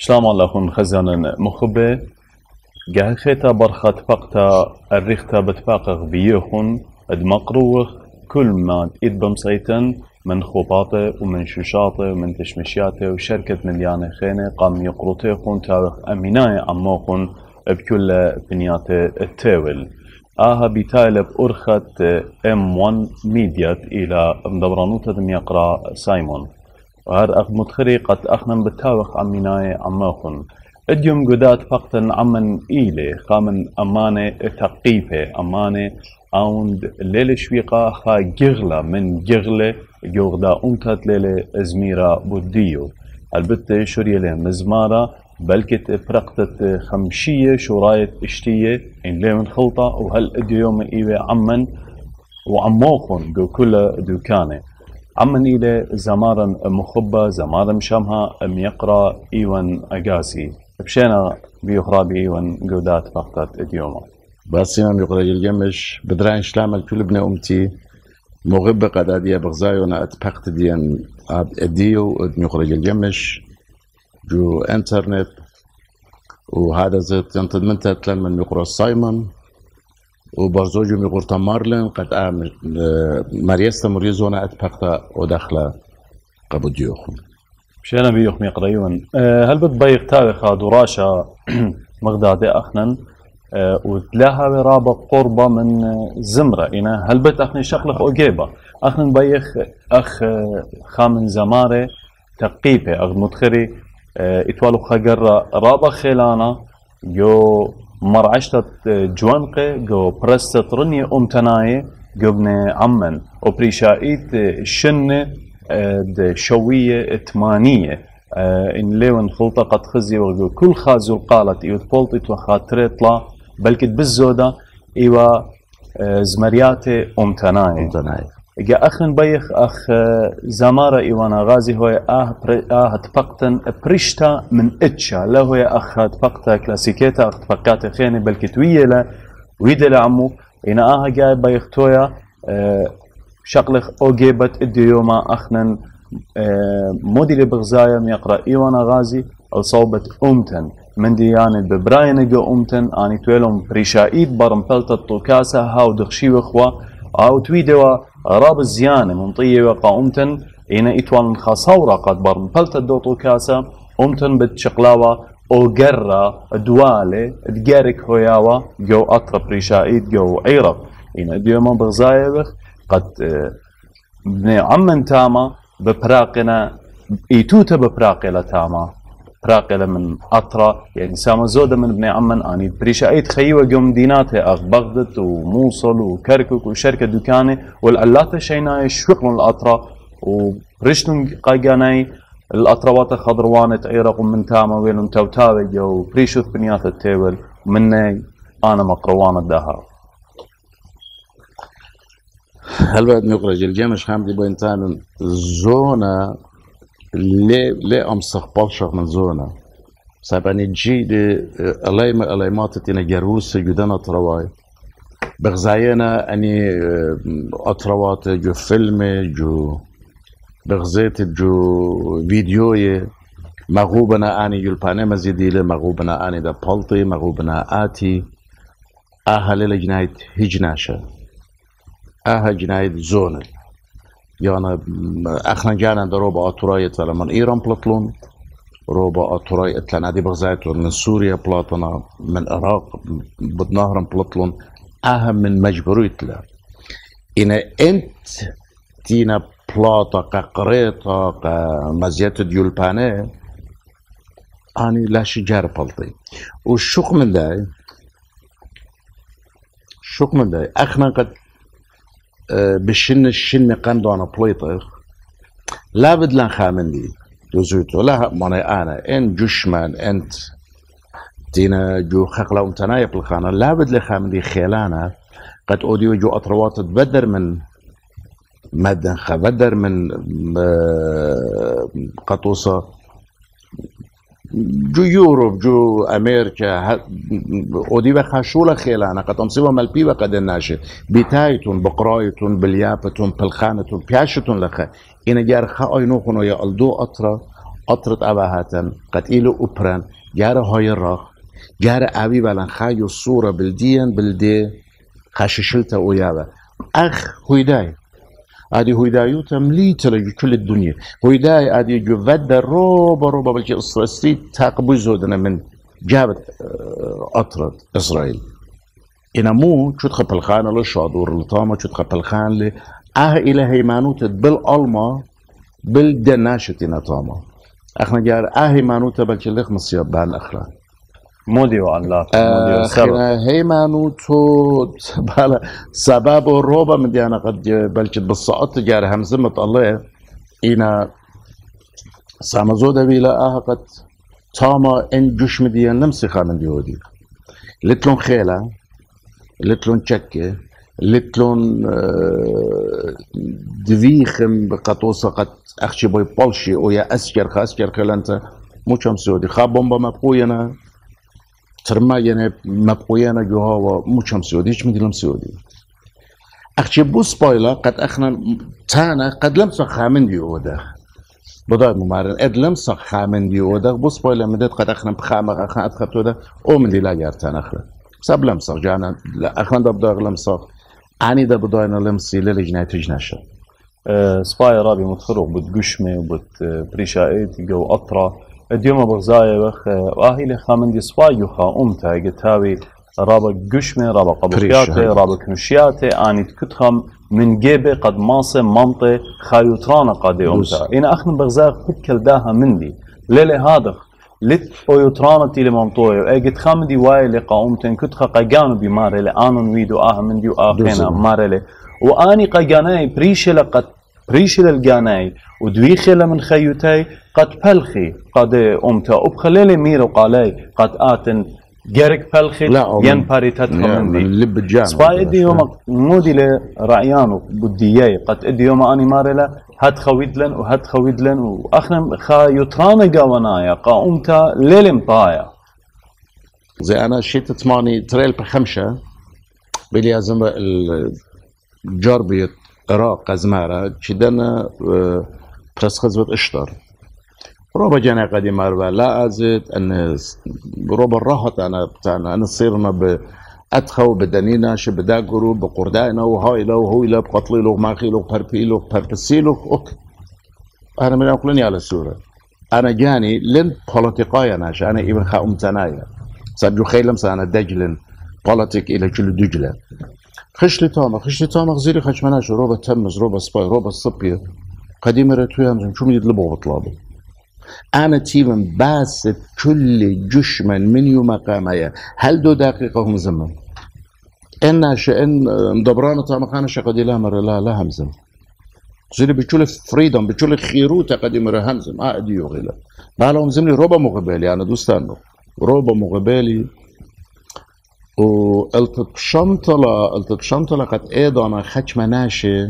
شلام الله خون خزانا مخبة جه خيتا برخت فقتا الريختا بتفاقغ بيوخن ادمقروخ كل ما إد بمصيتن من خطاطه ومن شوشاطه ومن تشمشياته وشركة مليانة خينة قام يقرطيخن تاريخ أميناي عموخن بكل بنيات التاول بتالي بأرخت M1 ميديات إلى مدبرانوتا دم يقرأ سايمون وهذا أخ متخري قد أخنم بالتاريخ أميناي عموخن اديوم قدات فقطن عمن إيلي خامن أمانة تقيفة أمانة اوند ليلة شويقة خا جغلة من جغلة جوغدا أنتت ليلة زميرة بوديو البتة شورية له مزمارة بلكت فرقتت خمشية شرايط اشتية إن ليه من خلطة وهل اديو يوم إيوه عمن وعموخن جو كل دوكانة عمن إيلي زمارا مخبة زمارا مشامها ميقرا إيوان أقاسي بشينا بيخرا بإيوان قدات فقطت اديوما باسينا يقرأ الجمش بدران شلام الكل ابن أمتي مغبة قد أديا بغزايونا أتبقت ديان أديو يقرأ الجمش جو انترنت وهذا زيت ينتظر من تتلن من يقرأ سايمون وبرزوجو يقرأ مارلين قد مريستا مريزونا أتبقت وداخلة قبو ديوخم بشينا بيوخم يقرأيون هل بتبيق تاريخ دراشة مغدادي أخنن وتلاها برابة قربة من زمرة إنا هل بت أخني شقلق أوجيبة أخن بيخ أخ خامن زمارة تقيبة أخ متخري إتوالو خجر رابة خيلانا جو مرعشتة جوانقة جو برستة رنية أمتناية جو ابن عمن وبريشائيت شنة شوية ثمانية إن ليون خلطة قد خزي وغو كل خازو قالت إيوت بولتت وخاطرت لا بلكت بالزودة إيوا زمرياتي أمتناي إجا أخن بيخ أخ زمارة إيوانا غازي هو تفقتن بريشتا من إتشا لا هو أخ تفقتا كلاسيكيتا أخ تفقات خيني بلكت ويلا ويدل عمو إنا جاي بيخ تويا شقلخ أوجيبت إديوما أخنن مدير بغزايا يقرأ إيوانا غازي الصوبة أمتن من ديانة ببراين جو أمتن آني تويلهم بريشايد برمبلت الطوكاسة هاو دخشي وخوا أو تويدوا راب الزيانة من طية وقا أمتن إنا إتوان خاصورة قد برمبلت الدو طوكاسة أمتن بتشقلاوة أو جرة دوالة تجارك هوياوة جو أطرا بريشايد جو عيرب إنا ديوما بغزايا بخ قد بني عمن تاما ببراقنا إيتوتا ببراقلة تاما براقلة من أطرا يعني ساما زودة من ابن عمن آني بريشايت خيوة جو مديناتها أخ بغداد وموصل وكركك وشركة دكانة والعلاتة شيناي شوقلن الأطرا وبرشتن قاقاناي الأطروات خضروانة عيرق من تاما ويلن توتاوي جو بريشوث بنيات التاول مني أنا مقروان الدهار هل بعد نخرج الجمش حمدي بوينتان زونة ليه أمسخ بالشخ من زونة سابعني جيد ألايمات تينا جروس جدنا ترواي بغزاينا أني أتروات جو فيلم جو بغزيت جو فيديوي مغوبنا أني يلباني مزيديلة مغوبنا أني دا بلطي مغوبنا آتي أهل لجناية هجناشة جناية زونة يعني اخنا جانا دا روبا اتوراية من ايران بلطلون روبا اتوراية لنادي بغزايت من سوريا بلاطنا من العراق بدناهرن بلطلون من مجبوريت له إن انت تينا بلاطا كقريطا كمزيات ديولباني اني لا شجار بلطي والشوق من داي اخنا قد بالشن قندو أنا بليطر لا بدلن خامندي جزوتو لا ماني أنا إن جشمان أنت تينا جو خقلا ومتنايب الخانة لا بدل خامندي خيلانا قد أوديو جو أطروات تبدر من مدن خبدر من قطوصة جو يوروب جو أمريكا ودي بخشولة خيلانا قد أمصيبا ملبي وقد الناشي بتايتون بقرايتون باليابتون بالخانتون بياشتون لخا إنا جار خاوي نوخنو يا ألدو أطرا أطرت أباهاتن قد إلو أبران جار هاي الرخ جار أبي بلن خايو الصورة بالدين بالدي خاششلتا ويابا أخ هويداي ادي هويدايو تمليت لجو كل الدنيا هويداي ادي جو فد روبا بلكي اسرائيل تاقبوزو دنا من جابت اطرد اسرائيل انا مو شو تخبل خان لو شادور لطامه شو تخبل خان لي الى هيمانوت بالالما بالدناشتنا طامه اخنا جار هيمانوت بلكي لخ مصياب بان اخرى موديو الله موديو سبب هيمانوتو بالا سبب الروبا من دي انا قد بلكي بالصعط جار همزمة الله انا سامزودا بيلا قد تاما ان جوش مديان نمسخة من ديودي لتلون خيلة لتلون تشكي لتلون دفيخم بقطوسة قد اخشي بوي بولشي ويا اسكر خلانتا مو شام سعودي خابون مبقوينا ترما يعني مبقوينا جوها مو شام سعودي ايش مدي لم سعودي اخشي بو سبويلر قد اخنا تانا قد لم سخامن ديوده بدأ ممارن ادلم سخامن ديوده بو سبويلر مدت قد اخنا بخامه اخنا ادخلتو ده او من دي لا جارتان اخنا سب لمسخ جانا اخنا ده بدأ لمسخ اني ده بدأ لمسي للجنايه تجناشه سباي رابي متخرق بتقشمي وبت بريشايت جو أطرة اليوم بغزايا بخ آهي خامن دي سباي يخا أمتا قتاوي رابا قشمي رابا قبوشياتي رابا كنشياتي آني تكتخم من جيبي قد ماصي منطي خايوترانا قادي أمتا إنا أخنا بغزايا قد كالداها مندي ليلي هذا لت أويوترانا تيلي منطوي أي قد خامن دي واي لقا أمتين كتخا قاقانو بماري لآنون ويدو مندي وآخينا ماري واني قاقاناي بريشل القاناي ودويخل من خيوتاي قد بلخي قد امتا وبخليلي ميرو قالاي قد اتن جارك بلخي ين باريتات خمندي سباي ادي يوم مودي لرعيانو بدياي قد ادي يوم اني مارلا هاد خويدلن واخنا خايوترانا قوانايا قا امتا ليلم طايا زي انا شيت تماني تريل بخمشة بلي ازم جربية عراق أزمارة شدنا برس خزوة اشتر روبا جانا قديم أربع لا أزيد أن روبا راحت أنا صيرنا بأدخو بدنينا شبداقرو بقردائنا وهايلا وهويلا بقطليلو وماخيلو وبربيلو وبربسيلو أنا من أقلني على السورة أنا جاني لن بوليتيقايا ناشا أنا إبن خا أمتنايا سأجو خيلم سأنا دجلن بوليتيك إلى كل دجلة خشلي تامة غزيري خشمناش روبا تمز روبا سباي روبا الصبية قديمة رتويا مزم شو يطلبوا بطلابه أنا تيمن بس كل جشمن من يوم قامية هل 2 دقيقة هم زمن إن مدبرانة تامة خانة شقدي لا مرة لا همزم زيري بيقول فريدم بيقول خيروتا قديمة همزم أديو غيلا بالهم زمني روبا مغبالي أنا دوستانو روبا مغبالي والتت شمطلة قد ايضا خش مناشي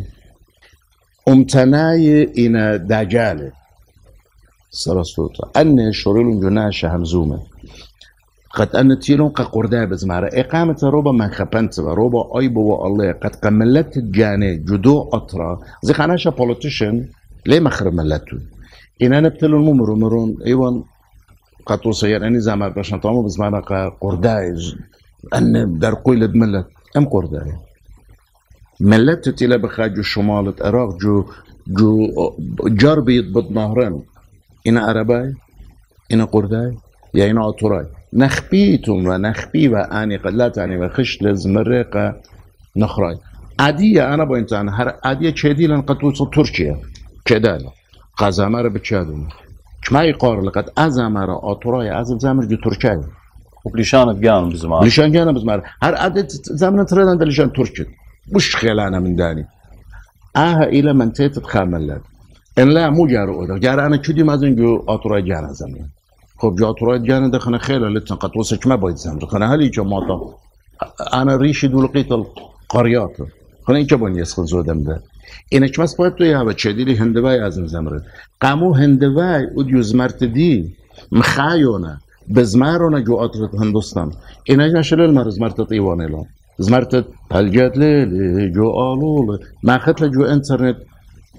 امتناي إنا دجالة سرسوطة أني شريلون جناشة همزومة قد أن تيلون قرداء بزمارة إقامة روبا من خبنت روبا أيبو والله قد قملت الجاني جدو أطرا زي خاناشا بوليتيشن ليه مخرب ملتو إنا نبتلون مرون أيوان قد توصير أني زمان باشن طامو بزمارة قرداء أن در قيل ملت أم قرداء ملت تلا بخاجو شمالة عراق جو جربي يضبط نهرين إنا عرباي إنا قرداي يا إنا أطراي نخبيتم ونخبي وأني قد لا تعني وخش لزمرقة نخراي عادية أنا بوينتان هر عادية شديد لأن قد توصل تركيا كدالة قازامارة بتشادون كما يقار لقد أزامارة أطراي أزم زامر جو تركيا وبليشان بجانب بزمان بليشان جانا بزمان هر عادة زمن تريدان بليشان تركيا مش خيلانا من داني إلى من تتخامل إن لا مو جارو جار أنا كذي ما زنجو أطراي جانا زمان خب جو أطراي جانا دخنا خيلا لتن قد وصلت ما بايد زمان خنا هلي جماعة أنا ريشي دولقيت القريات خنا إيش بني يسخن زودم ده إنك ما سببتو يا بتشديلي هندواي أزم زمرد قامو هندواي وديو زمرت دي مخايونا بزمارونا جو أطرت هندوستان إنك نشل المر زمرت طيواني لهم زمرت هالجات ليلي جو آلول ما خدت جو إنترنت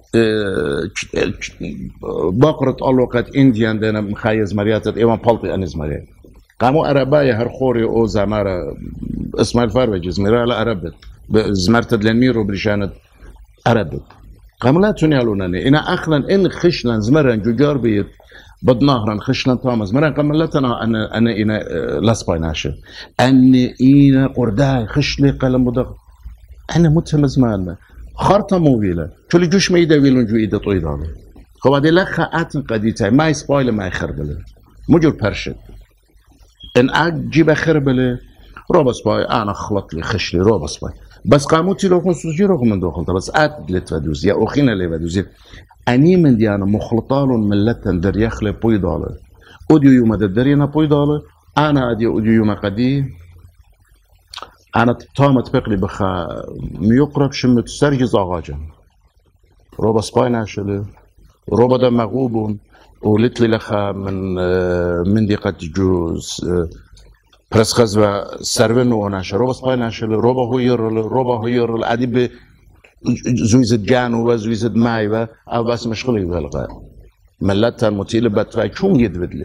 بقرة الوقت إنديان دنا مخايز مريات إيوان بالطي أنز مريات قاموا أربايا هرخوري أو زمارة إسماعيل فاروج زميرة لا أربت زمرت دلنميرو بريشانة أربت قاموا لا تنيالونني إنا أخلا إن خشنا زمرن جوجار بيت بدنهرن خشنا تامز مرن قام لا تنا أنا إنا لاسبايناشة أني إنا قرداي خشلي قلم مدق أنا متهمز مالنا خارطة مويلة شو اللي جوش ما يداويلون جو إيدا طويلة خو هذه لخا آتن قديتها ما يسبايل ما يخربله مجور برشد إن أجيب خربله روبس باي أنا خلط لي خشلي روبس باي بس قاموتي لو كنت سجيرو من دخلت بس أدلت فدوز يا أخينا اللي فدوز أني من ديانا مخلطالون ملتن در يخلي بويدالة أوديو يوم درينا بويدالة أنا أدي أوديو يوم قدي أنا تامت بقلي بخا ميقرب شمت سرجز آغاجا روبا سباينا شلي روبا دا مغوبون ولتلي لخا من ديقة جوز برسخز و سرون وناش روبا سباينا شلي روبا هير العدي زويزد جانو وزويزد ماي أو بس مشغلي بهالغاية ملتا متيلة باتفاي شون يدبدلي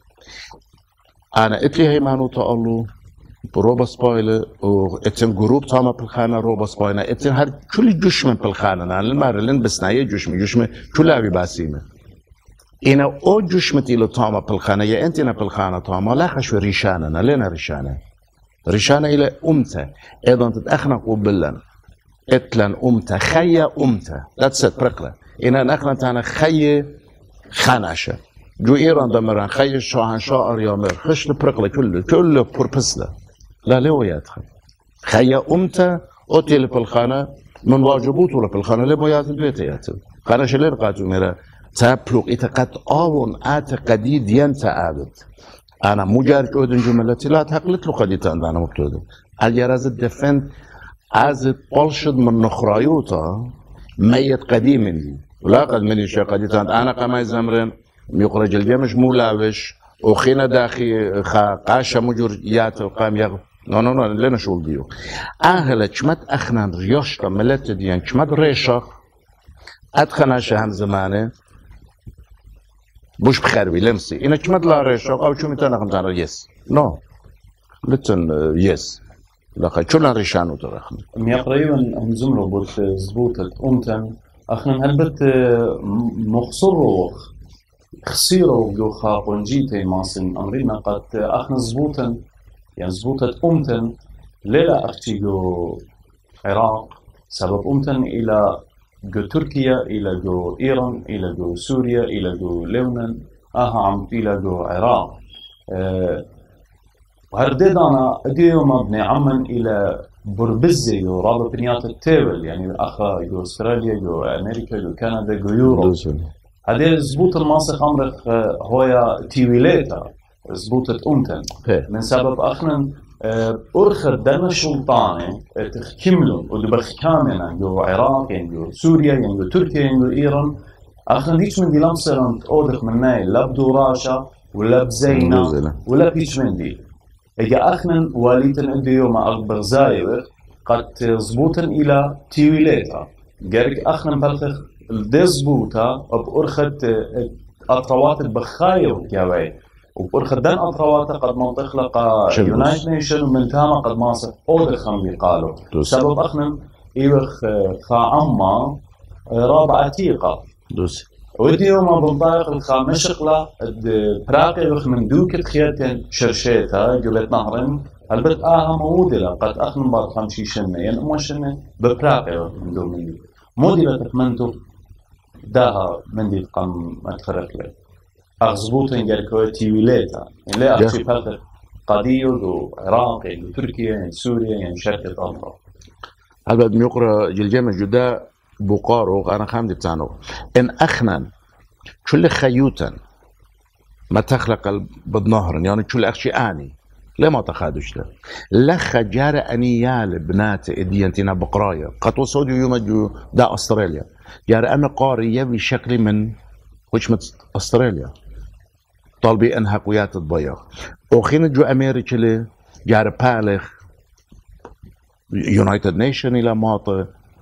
أنا إتلي هي مانو تقالو روبا سبايلة وإتن جروب تاما بالخانة روبا سبايلة إتن هر كل جشمة بالخانة أنا المارلين بسناية جشمة كل أبي باسيمة إنا أو جشمة إلى تاما بالخانة يا أنتنا بالخانة تاما لا خشوا ريشاننا لنا ريشانة إلى أمتا أيضا تتأخنق وبلن إتلن أمتا خيا أمتا that's it برقلة إنا نأخنا تانا خيا خاناشة جو إيران دمران خيا شاهنشاء أريامر خشل برقلة كله بوربسلة لا ليه يدخل خيا أمتا أوتي بالخانة من واجبوته بالخانة لبويات البيت ياتل خانش اللي رقاتو ميرا تابلوك إتقات آون آت قديد ينتا آبد أنا مجارك أودن جملتي لا تقلت له قديتان أنا مبتودن الجراز الدفن از بلشد من نخرايوتا ميت قديم دي ولا قد مني شيء قديتان أنا قماي زمرن يخرج الجمش مولاوش وخينا داخي قاشا مجر يات وقام يغ نو لنا شغل ديو أهلا كمت أخنا رياشتا ملت ديان كمت ريشا أدخنا شهن زمانه بوش بخربي لمسي إنا كمت لا ريشا أو شو متانا خمتانا يس نو لتن يس لقد شلون ريشانو ترخنا تقريبا هم زمرو بوت زبوطة أمتن أخنا هلبت مخصرو خسيرو جو خاقونجيتي ماسن أمرينا قد أخنا زبوطا يعني زبوطة أمتن ليلا أختي جو عراق سبب أمتن إلى جو تركيا إلى جو إيران إلى جو سوريا إلى جو لبنان عم إلى جو عراق وهرديدانا أديو مبني عمن إلى بربزي جو رابط بنيات التيبل يعني أخا جو أستراليا جو أمريكا جو كندا جو يوروب هذه زبوط الماسخ أمرخ هويا تيويليتا زبوطة أمتن من سبب أخنا أرخر دم سلطاني تخكملون ودبخ كاملا جو عراق يعني جو سوريا يعني جو تركيا يعني جو إيران أخنا ديش من دي لمسران أودخ من ناي لابدو راشا ولا بزينة ولا بيش من دي إجا أخنا واليتن أديو مع أكبر زايبر قد زبوطا إلى تيويليتا جارك أخنا بلخخ الدزبوطة بأرخت أطروات البخاية وكياوي وبأرخت دان أطروات قد ما تخلق يونايت نيشن ومن تاما قد ما صف أودخم يقالوا سبب أخنا إيوخ خاعما رابع عتيقة وديو ما بنطاق الخا مشقلة براقي وخ من دوكة خياتين شرشيتها جبت نهرين هلبت مودلة قد أخنا بار خمشي شنة يعني أما شنة ببراقي وخ من دو من دي مودلة تخمنتو داها من دي قم أتخرق لي أغزبوطين جاركوة تيويليتا يعني لا أخشي فلق قديو دو عراق يعني تركيا يعني سوريا يعني شركة أمرا هل ميقرأ جلجامة جدا بقارو أنا خامدي بتاعنو إن أخنا كل خيوتا ما تخلق بالنهر يعني كل أخشي آني لما تخادوش له لخ جار أنيال بنات إديانتنا بقرايا قطو سعودي يوم جو دا أستراليا جار أنا قارية بشكل من وشمة أستراليا طالبي أنها قويات الضيق وخين جو أمريكا لي جار بالغ يونايتد نيشن إلى ماطة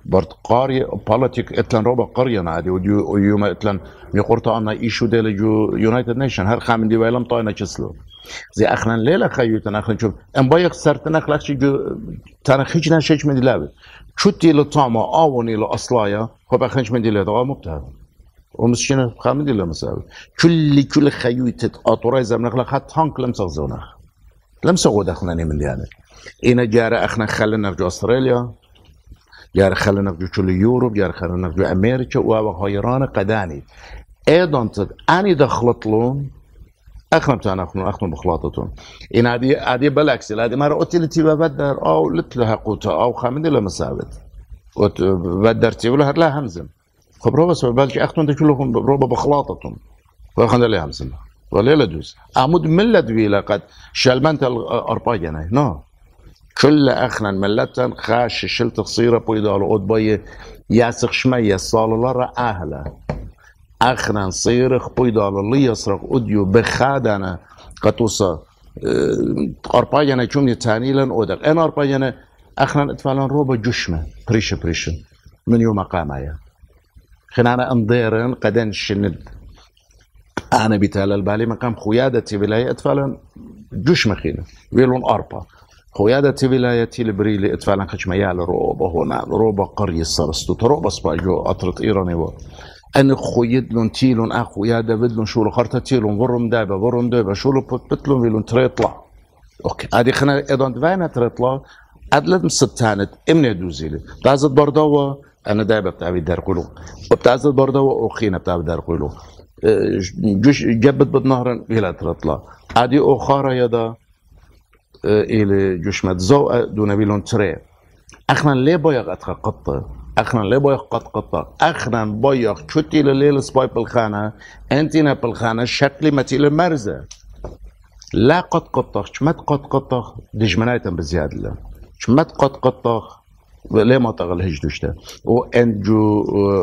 برد قاري بوليتيك اتلن روبا قرية نادي ويوم اتلن ميقورتا أنا إيشو ديل جو يونايتد نيشن هر خامن دي ويلم طاينا كسلو زي أخنا ليلة خيوتنا أخنا شوف أم بايق سرتنا خلاص جو تانا خيجنا شيء من دلابي شوتي لطعمة أوني لأصلايا خب أخنش من دلابي ده مبتهل ومسشنا خامن دي لمساوي كل خيوتة أطوري زمن خلا خد هانك لمسغزونا لمسغو دخلنا من ديانه إنا جارة أخنا خلنا في أستراليا جارة خلنا في كل يوروب جارة خلنا في أمريكا وهايران قداني أيضا أني دخلت لهم أخنا بتاعنا أخنا بخلاطتهم إن عادي بالعكس هذه مرة قلت لي تبى بدر أو لتلها قوتها أو خامن لا مساعد وبدرتي ولا لا همزم خبروا بس بالك أخنا ده كلهم روبا بخلاطتهم وأخنا لا همزم ولا لا دوس عمود ملة دويلة قد شلمنت الأربعة نو كل أخنا ملتن خاش شلت قصيرة بيدالو أطبية ياسخ شمية صالة رأهلا أخنا صيرخ بيدالو اللي يصرخ أديو بخادنا قطوصة أربعة كمني تانيلا أودق أنا أربعة أخنا أتفعلن روبا جشمة بريشة من يوم قامايا خنانا انضيرن قدن شند أنا بيتال البالي مقام خيادتي ولاية أتفعلن جشمة خينا ويلون أربعة خيادتي ولايتي البريلي اتفعلن خشميال روبا هنا روبا قرية صرستو تروبا سباجو أطرت إيراني و أن خيدلون تيلون أخويادة بدلون شولو خرطة تيلون ورم دايبا شولو بتلون ويلون تريطلع أوكي هذه خنا إذا دفعنا تريطلع أدلت مستانت إمني دوزيلي بتعزد بردوة أنا دايبا بتعبي دار قلو وبتعزد بردوة أخينا بتعبي دار قلو جوش جبت بالنهر إلى تريطلع هذه أخارة يدا إلى جوش متزوء دون بيلون تري أخنا ليه بايق أتخقطة أخنا ليه بايق قطة أخنا بايق شتي لليل سباي بالخانة أنتنا بالخانة شكلي متي المرزة لا قطة شمت قطة دجمنايتا بزيادة لا شمت قطة ليه ما تغلهش دوشتا وأن جو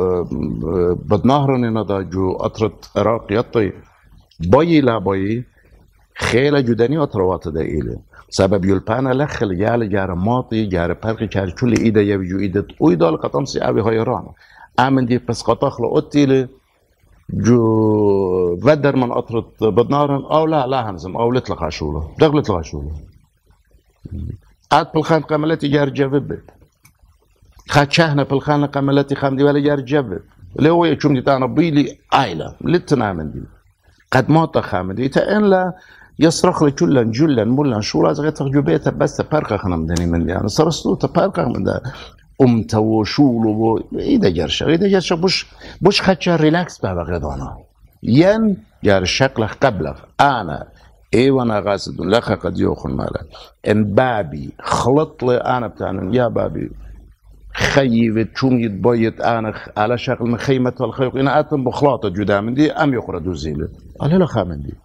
بدنهرن ندا جو أطرت عراق يطي باي لا باي خيلة جداني أطروات دا إلي سبب يلبانا لخل جار ماطي جار برقي جار كل إيدا يبجو إيدا وإيدا لقطمسي أبي هايران آمن دي بس قطاخ لأطيلي جو بدر من أطرت بدنارن أو لا همزم أو لتلق عشوله دغلت عشوله عاد بالخان قملتي جار جابب خاد شهنا بالخان قملتي خام دي ولا جار جابب اللي هو يشوم دي تانا بيلي عائلة لتنا من دي قد ما تخامدي تأن لا يصرخ لي جلا ملا شو لازم يترجو بيته بس تبارك خنا مدني من يعني صرستو تبارك من ده وشولو إذا جرش بوش خدشة ريلاكس بها غدانا ين جار شكله قبله أنا وانا غاسد لك قد يوخن مالا ان بابي خلط لي انا بتاعنا يا بابي خيبت شوم يتبيت انا على شكل من خيمة الخيق انا اتم بخلاطة جدا من دي ام يخرجوا زيلة قال له خامن دي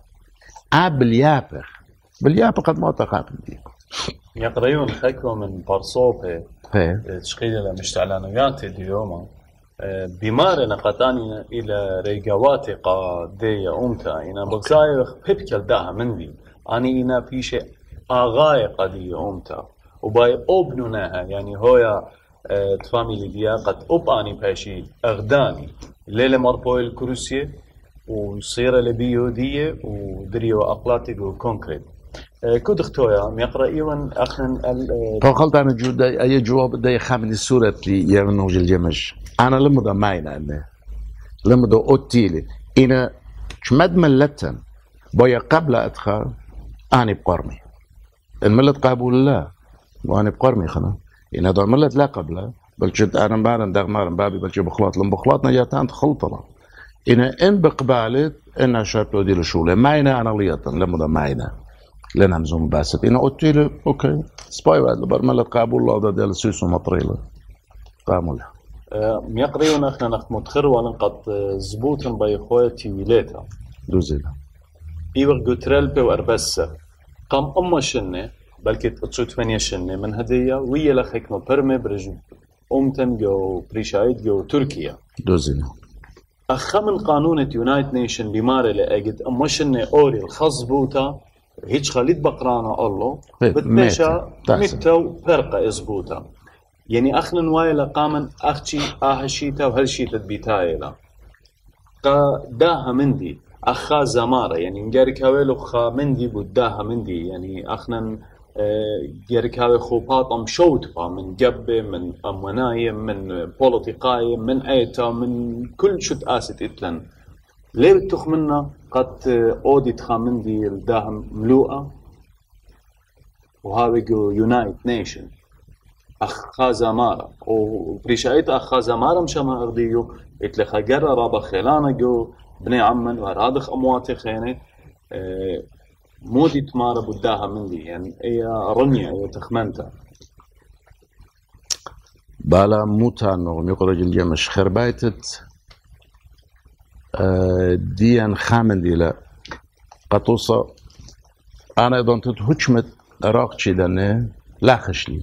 باليابر قد ما تخامن دي يقريون خيكو من برصوبة تشغيل المشتعلانيات اليوم بمارنا قطاني إلى ريقواتي قادية أمتا إنا بغزايخ بيبكال داها مندي أني إنا فيش آغاية قادية أمتا وباي أبنوناها يعني هويا تفاميلي ديا قد أباني باشي أغداني ليلة مربوي الكروسية وصيرة لبيودية ودريو أقلاتيق وكونكريت كود اختويا ميقرأ إيوان أخن فقلت أنا أي جواب دي خامن السورة اللي يمنو جلجمش أنا لمدة ماينة أنه لمدة أوتيلي إنا شمد ملتن بويا قبل أدخل أنا بقرمي الملت قابل لا وأنا بقرمي خنا إنا دو ملت لا قبل بل جد أنا مارن دغ مارن بابي بل جد بخلاط لم بخلاطنا جاتان تخلطنا إنا إن بقبالت إنا شابلو دي لشولة ماينة أنا ليطن لمدة ماينة لنا مزوم باسط إنا أوتيلي أوكي سباي واد لبر ملت قابل الله دا ديال سيسو مطريلة قاموا ميقريون اخنا نخت متخر ونقط زبوطن بايخواتي ويليتا دوزيلا ايوغ قترل بو اربسة قام اما شنة بلكي تقصوت فانيا شنة من هدية ويا لخيك مبرمي برجو امتن جو بريشايد جو تركيا دوزيلا اخا من قانونة يونايت نيشن بماري لأجد اما شنة اوري الخصبوتا هيج خليت بقرانا الله بتمشى متو فرقة ازبوتا يعني أخنا وايلا قامن أختي شيتا وهالشيتا بيتايلا قا داها مندي أخا زمارة يعني نجاري كاويلو خا مندي بداها مندي يعني أخنا جاري كاوي خوبات أم شوتبا من جبة من أمنايم من بوليتيقاي من أيتا من كل شت آسد إتلن ليه بتخ منا قد أوديت خا مندي الداها ملوءة وهذا جو يونايت نيشن أخا زمارة وبريشايت أخا زمارة مشما أغديو إتلخا جرى رابا خيلانا جو بني عمن ورادخ أمواتي خيني مودي تمارا بداها مندي يعني هي رنيا هي تخمنتا بالا موتانو ميقرج الجمش خربايتت ديان خامن ديلا قطوصة أنا إذا أنت هجمت راقشي داني لا خشلي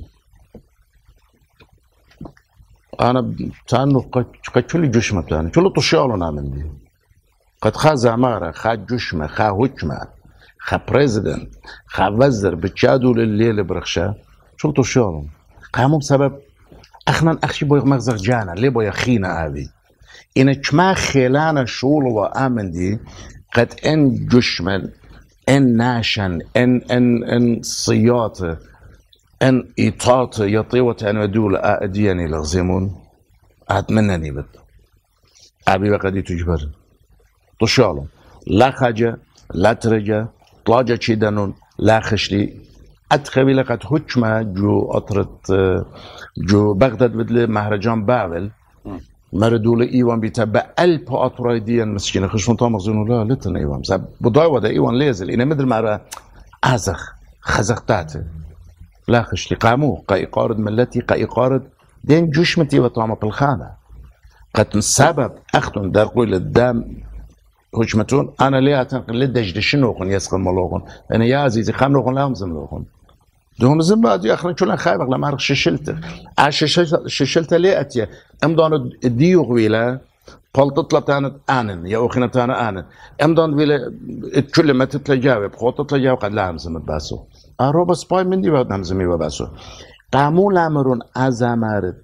أنا تانو قد شلي جشمة تاني شلو طشيالو نعمل دي قد خا زمارة خا جشمة خا هجمة خا بريزيدنت خا وزر بتشادو لليل برخشة شلو طشيالو قاموا بسبب أخنا أخشي بويغ مغزغ جانا ليه بويغ خينا هذه إن كما خيلانا شولو وآمن دي قد إن جشمة إن ناشن إن صياطة ان ايطاط يطيوة ان ودول ادياني لغزيمون اتمناني بد ابي بقدي تجبر طشالو لا خاجة لا ترجة طلاجة تشيدانون لا خشلي اتخبي لقد هجمة جو اطرت جو بغداد بدل مهرجان بابل مردول ايوان بيتبع الف اطرايديان مسكين خشون طامق زينو لا لتن ايوان بدايوة دا ايوان ليزل انا مدر مرة ازخ خزختاتي لا خشلي قامو قايقارد ملتي قايقارد دين جشمتي وطعمة الخانة قد سبب أختن دار قوي للدام هجمتون أنا ليه أتنقل لدجد شنوخن يسخن ملوخن أنا يا عزيزي خاملوخن لا همزم لوخن دوهم زنبا دي أخرين شلن خايبك لما أرخ ششلت ششلت ليه أتيا أمدان ديو غويلة قال تطلب تانا آنن يا أخينا تانا آنن أمدان ويلة كل ما تتلجاوب خو تتلجاوب قد لا همزم باسو روبا سباي من دي بعد نمزمي وباسو قامو لامرون ازامارد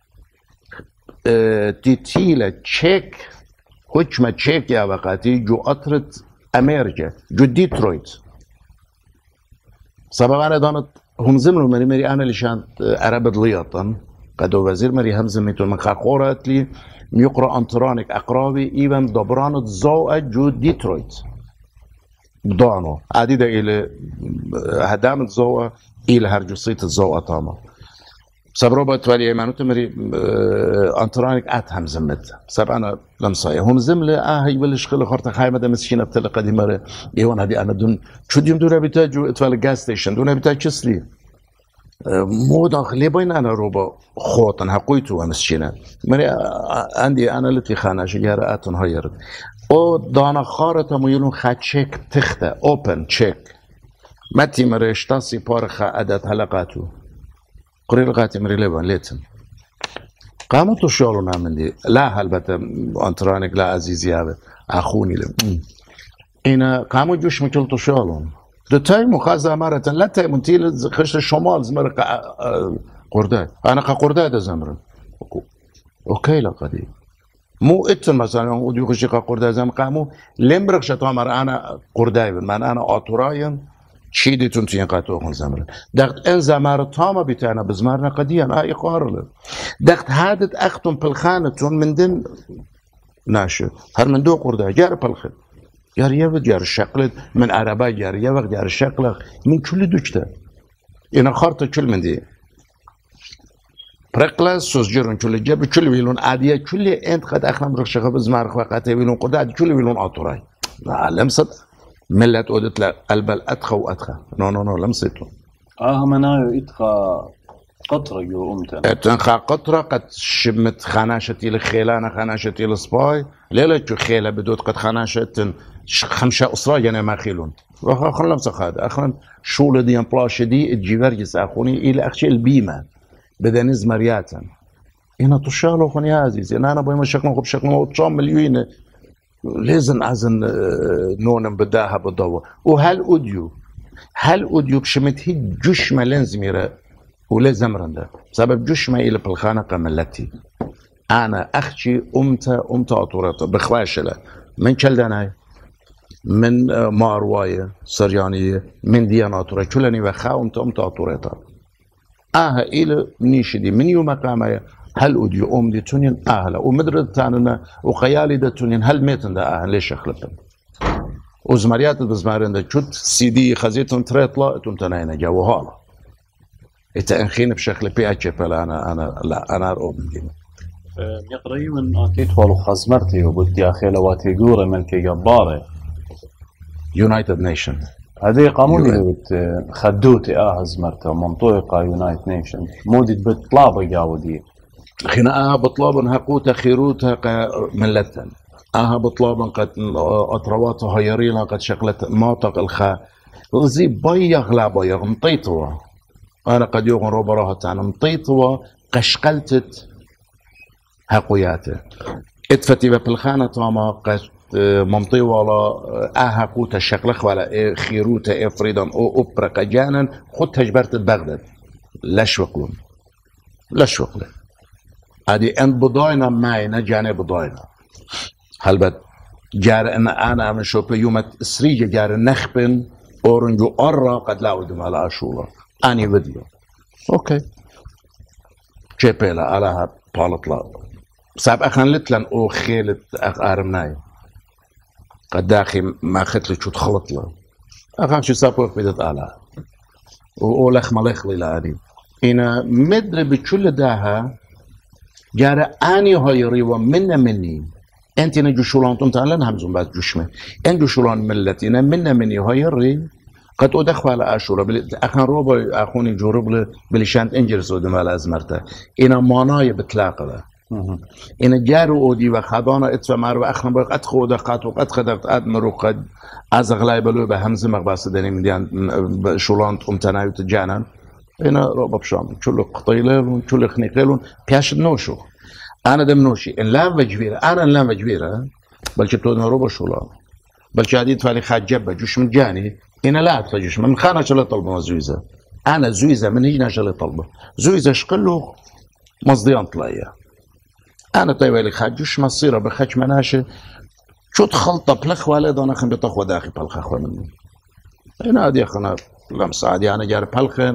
تيتيلا تشيك هجمة تشيك يا وقتي جو أطرت أمريكا جو ديترويت سبب أنا دانت هم زمنوا مري أنا اللي شانت عرب ضليطا قدو وزير مري همزميتون من خاقورات لي ميقرأ أنترانك أقرابي إيوان دبرانت زوء جو ديترويت بدانو عديدة إلى هدامت زوء إلى هرجوصيت الزوء طاما سبروبة توالي إيمانو تمري أنترانك أتهم زمت سب أنا لمصايا هم زملة هاي بلش خلي خارطة خايمة دا مسكينة بتلقى دي مرة إيوان هدي أنا دون شو ديم دونا بتاجو توالي جاز ستيشن دونا بتاج كسلي مو داخلي بين أنا روبا خوطن هقويتو مسكينة مري عندي أنا لتي خانة شجارة آتن هايرد او دانا خارطة ميلون خا تشيك تخته اوبن تشيك متي مرشتاسي بارخا عدد حلقاتو قرير غاتي مري لبن ليتن قاموا تشالو نعمل دي لا هلبة انترانك لا عزيزي هذا اخوني لم انا قاموا جوش مكل تشالو ده تايمو خازا مرة لا تايمو تيل خشت الشمال زمر قرداي انا قرداي ده زمر اوكي لقدي مو اتن مثلا ودي خشي قرداي زم قامو لمرق شطامر انا قرداي من انا اطراين شيدي تنتين قاتوخن زمر دقت ان زمر تاما بتاعنا بزمرنا قديا اي قارل دقت هادت اختم بالخانتون من دن ناشي هر من دو قرداي جار بالخ جار يود جار الشقلت من عربا جار يوق جار الشقلق من كل دوشتا انا خارطه كل من دي برقلاس سوزجرون كل جاب كل ويلون عاديه كل انت قد اخنا رخشخه بزمار وقته ويلون قداد كل ويلون اطراي لا لمست ملت اودت لا البل ادخى وادخى نو لمسته منايو ادخى قطره يو امتى اتنخى قطره قد شمت خناشتي لخيلانه خناشتي لسباي ليله شو خيله بدوت قد خناشت خمسه اسرى يعني ما خيلون خلنا مسخ هذا اخرا شو لدي بلاش دي الجيفرجس اخوني الى اخشي البيمه بدنز مرياتا هنا تشالو خني يا عزيزي انا بوي مشكل خب شكل وطشام مليون لازم ازن نون بداها بالضوء وهل اوديو بشمت هي جوش ملنز ميرا ولا زمرنده بسبب جوش ما إلى بالخانة قملتي أنا أختي أمتا أطورتا بخواشلة من كلدناي من مارواية سريانية من دياناتورة كلني وخا أمتا أطورتا إلى نيشدي من يوم قامية هل أدي دي تونين لا ومدرد تاننا وخيالي دا تونين هل ميتن دا ليش أخلطن وزمريات بزمارين دا شد CD خزيتون تريطلا تنتنين جاوهالا إتأنخين بشكل PHP أنا أرؤوب دي يقرأي من أكيد والو خزمرتي وبدي أخي لواتي قورة ملكي جبارة United Nation هذه قانوني خدوتي زمرتها منطقة United Nation مودي بطلابة جاودي خنا بطلابا هقوتا خيروتا ملتا بطلابا قد أطرواتها هيرينا قد شغلت ماطق الخا زي بيغ لا بيغ مطيطوا أنا قد يوغن روبراها تانا مطيطوا قشقلتت هقوياته اتفتي ببلخانة تاما قد ممطي ولا هقوتا الشقلخ ولا خيروتا افريدا او ابرق جانا خد تجبرت بغداد لا شوقلون هذه أن بضاينا معنا جاني بضاينا هل بد جار أنا من شوف يوم سريجة جار نخبن أورنجو أرى قد لا ودم على أشورا أني فيديو أوكي جيبيلا على بالطلا صعب أخن لتلن أو خيلت أرمناي قد داخي ما خطلي شو تخلط له أخن شو سابوك بدت على ولخ ملخ لي إنا مدري بكل داها جارة أني هايري مني أنت نجو شولان تمتعلن همزون بعد جشمه أنجو شولان ملتنا مني هايري قد أدخل على أشورا أخن روبا أخوني جورب بلشانت إنجرس ودم على أزمرته إنا ماناي بتلاقى له إنا جارو أودي وخدانا اتفا مارو أخنا بيق أدخو دقات وقد خدرت أدمرو قد از أغلاي بلو بهمز مقباس داني من ديان شولان تمتناي وتجانا إنا روبا بشام شلو قطيلون شلو خنيقيلون بياش نوشو أنا دم نوشي إن لا مجبيرة أنا لا مجبيرة بل شبتودنا روبا شولان بل شاديد فالي خاد جبه جوش من جاني إنا لا أتفجوش من خانة شلي طلبه زويزة أنا زويزة من هنا شلي طلبه زويزة شقله مصديان طلعيه أنا طيب خاجوش مصيرة بخاج مناشة شو تخلطة بلخ والد أنا خن بطخ داخل بلخ أخوة مني هنا دي أخنا لمسة عادي أنا جاري بلخن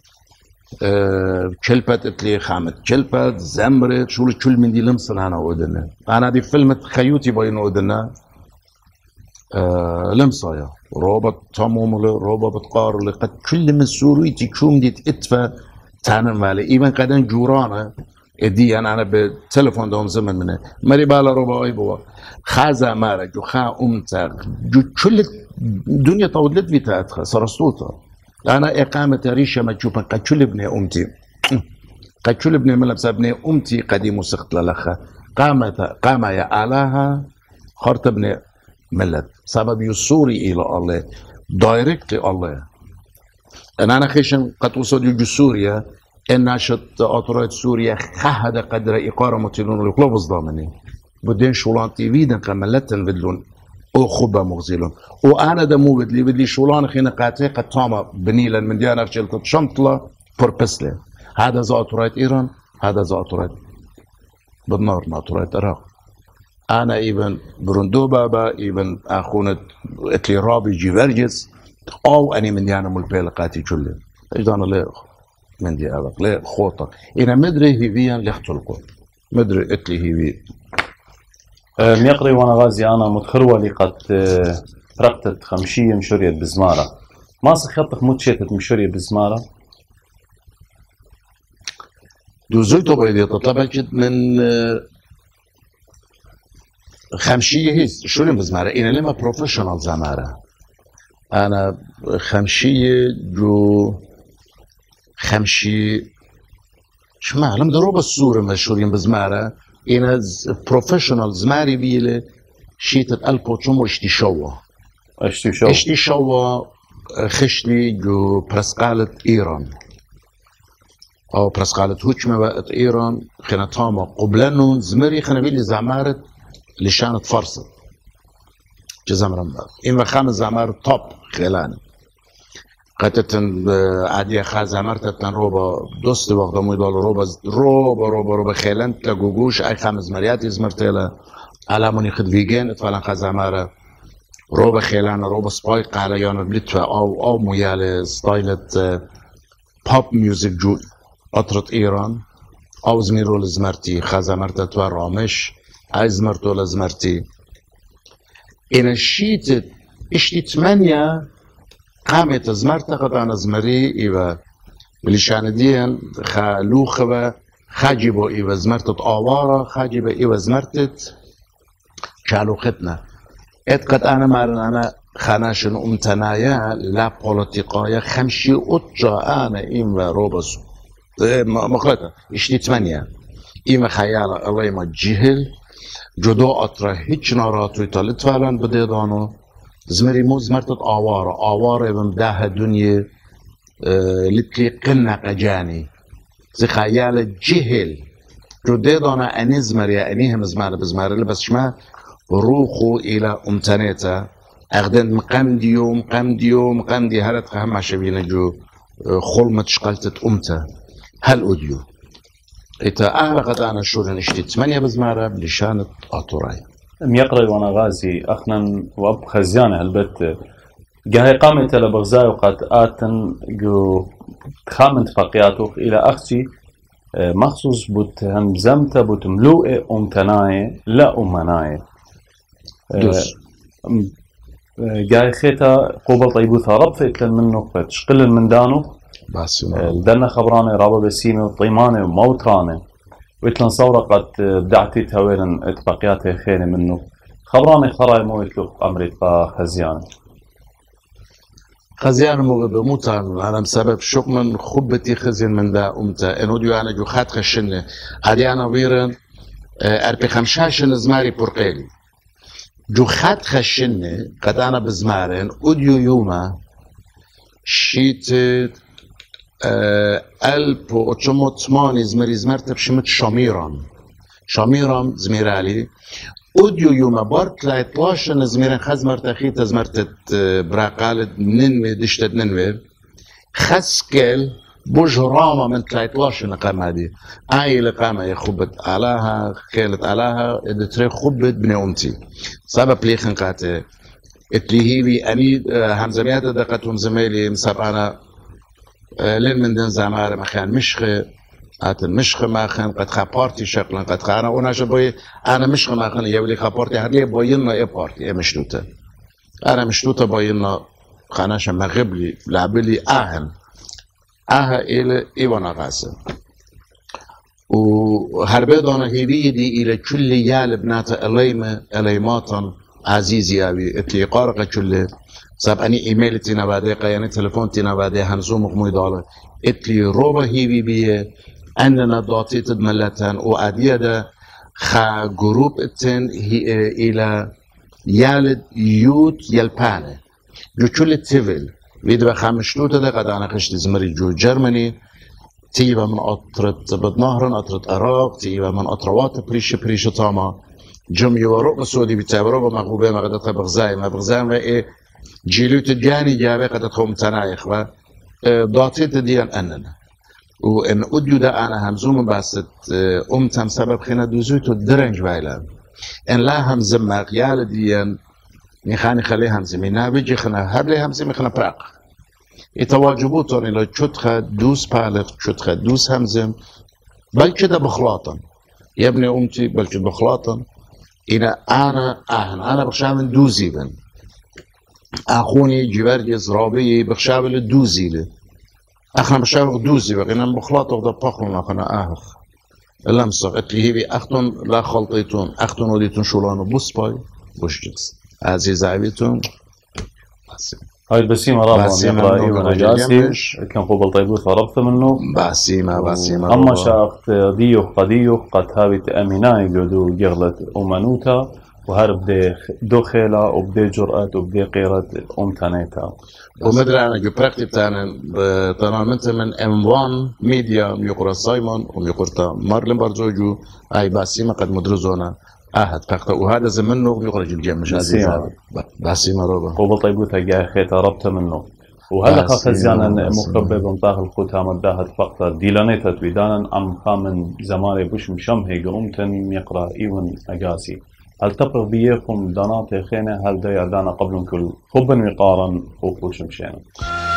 كلبت اتلي خامت كلبت زمرت شو من دي لمسة أنا ودنا أنا دي فيلم خيوتي باين ودنا لمسة يا روبوت تموم روبوت قار لقد كل من سوريتي شو دي اتفا تانا مالي إيمان قدن جورانا دي أنا بالتلفون دوم زمن منه مري بالا ربع بوا خازا مارا جو خا أمتا جو كل الدنيا طولت في تأتخ سرستوتا أنا إقامة ريشة ما تشوفها قد كل ابن أمتي قد كل ابن ملبس ابن أمتي قديم سخت للخا قام يا آلاها خرط ابن ملت سبب يسوري إلى الله دايركت الله أنا خشن قد وصل يجو سوريا إن نشط أطراد سوريا خهد قدر إقارة متلون الكلوبز ضامني بدين شولان تيفيدن كملتن بدلون أو خبا مغزيلون وأنا دمو بدلي شولان خينا قاتي قد تاما بنيلا من ديانا خشلت شمطلة بوربسلي هذا زا أطراد إيران هذا زا أطراد بالنار ما أطراد العراق أنا إيبن برندو بابا إيبن أخونة اتلي رابي جيفرجس أو أني من ديانا ملبيل قاتي كله إجدانا ليه من دي أبق لا خوطة إنا مدري هيفيا ليختلقوا مدري إتلي هيفي ميقري وانا غازي أنا متخروة لي قد رقتت خمشية مشورية بزمارة ما سخطت متشيتت مشورية بزمارة دوزويتو بيدي تطلبت من خمشية هيس شورية بزمارة إنا لما بروفيشنال زمارة أنا خمشية جو خمشي شما لم دروب الصورة مشهورين بزمارة إنا بروفيشنال زماري بيلي شيتت ألبوتشوم اشتي شوا خشلي جو برسقالة إيران أو برسقالة هوشمة وقت إيران خنا تاما قبلانو زمري خنا بيلي زمارة لشانت فرصة جزمرا بقى إما خامس زمارة توب خلاني قتتن عادية خازة مرتتن روبا دوست وقت مويدال روبا خيلان تلاقوقوش اي 5 مريات يزمرتيلا على موني خد فيجين اتفالان خازة مارا روبا خيلان روبا سبايق على يانا بلتفا او ميالي ستايلت بوب ميوزك جو اطرت ايران او زميرو لزمرتي خازة مرتت ورامش اي زمرتو لزمرتي إن الشيت اشتي 8 قامت زمرتا قد أنا زمري إيوه ولشان ديان خلوخة خاجبو إيوه زمرتت آوارا خاجبو إيوه زمرتت شالوختنا قد أنا مارن أنا خاناشن أمتنايا لا بوليتيقايا 5 أنا إيوه روبس مخلطة اشتي 8 إيوه خيال الله ما جهل جدا أطرح هیچ ناراتوی تالت فعلا بدیدانو زمری مو زمرتت آواره بمده دنیا لتلی قنق جانی زي خيال جهل جدا دانا أني زمري أني هم زمر بزمر بس شما روحو إلى أمتنيتا أخدن مقام ديوم دي هلت فهم عشبين جو خلمت شقلتت أمتا هل أوديو إتا أعرقت أنا شورن اشتي 8 بزمارة بلشانة أطوراي ميقرأ وانا غازي أخنا وأب خزيانة البت جاهي قامت لبغزاي وقد آتن جو خامن تفاقياتو إلى أختي مخصوص بوت همزمتا بوت ملوء أمتناي لا أمناي دوس جاي خيتا قوبل طيبو ثارب فإتلن منو فتشقل من دانو دنا خبرانه رابا بسيمه وطيمانه وموترانه ويتلن صورة قد بدعتي تهويلن اتفاقياته خيري منه خبرانه خراي مو يتلو أمريكا خزيان مو بموتان أنا بسبب شوك من خبتي خزين من دا أمتا إنو ديو أنا جو خات خشنة هادي أنا ويرن أربي 5 زماري برقيلي جو خات خشنة قد أنا بزمارن أوديو يوما شيت 1880 زمرت بشمت شاميران زميرالي اوديو يوم بارت لا 12 زميران خزمرت اخيت زمرت براقال ننوي دشتت ننوي خسكل بجرامة من 13 قامة دي اي لقامة يخبت علىها خيلت علىها ادتري خبت بني امتي سبب لي خنقاتي اتلي هيبي اني همزميات دقتهم زميلي مسابقانا لين من دين زمار مخان مشخ ات المشخ مخان قد خبارتي شكلا قد خانا وانا شبوي انا مشخ مخان يولي خبارتي هرلي بايننا اي بارتي اي مشلوته انا مشلوته بايننا خاناش مغبلي لعبلي اها الى ايوانا غاسه وهربي دانا هيبي دي الى كل يال بناتا اليماتا عزيزي ابي اتلي قارقه كل سب اني ايميل تينا بعدي يعني تليفون تينا بعدي هنزوم قمي داله اتلي روبا هيبي بي اننا ضاطيت ملتان واديه ده خا جروب اتن الى يالد يوت يلبانه جو كل تيفل ويدبا خامشلوته ده قد انا خشت زمري جو جرماني تيبا من قطرة بدنهرن قطرة عراق تيبا من قطروات بريش طاما جم يوروق السعودي بتابروبا مغوبة مغدتها بغزاي ما ايه جيلوت الجاني جابي قد تخوم تنايخ و ضاطيت ديان اننا وان اديو ده انا همزوم باست امتم سبب خينا دوزوتو درنج بايلان ان لا همزم مقيال ديان ميخاني خليه همزمي نابجي خنا هر لي همزمي خنا براق يتواجبوتون الى تشتخه دوس بالغ تشتخه دوس همزم بل كده بخلاطا يا ابني امتي بل كده بخلاطا إلى أنا بخشامل دوزي بن أخوني جبرجز رابي بخشامل دوزي له أخنا بخشامل دوزي بقينا بخلاط وغدا بخلنا أخنا أخ اللمسة اتلي هيبي أختون لا خلطيتون أختون وديتون شولانو بوس باي بوشجز عزيز عبيتون هاي البسيمة رابعة يقرأ إيوان أجاسي كان قبل طيبوث وربط منه بسيمة أما شاقت ديو قد هابت أميناي قدو جغلت أمانوتا وهرب دو خيلة وبدي جرأة وبدي قيرة أمتانيتا ومدري أنا جو براكتي بتانا من M1 ميديا ميقرأ سايمون وميقرأ مارلين برزوجو أي بسيمة قد مدرزونا فقط وهذا زمنه يخرج الجيم مش بسيمة روبا قبل طيبوث جاي خيتا ربط منه وهلا خزيانا مخبب مطاخ الختام الداهت فقط ديلانيتت بدانا عم خامن زماني بوش مشمهي قومتن يقرأ ايون اقاسي هل تقرأ بيكم دانات خينة هل دا يعدانا قبل كل خب وقارا وكوش مشينا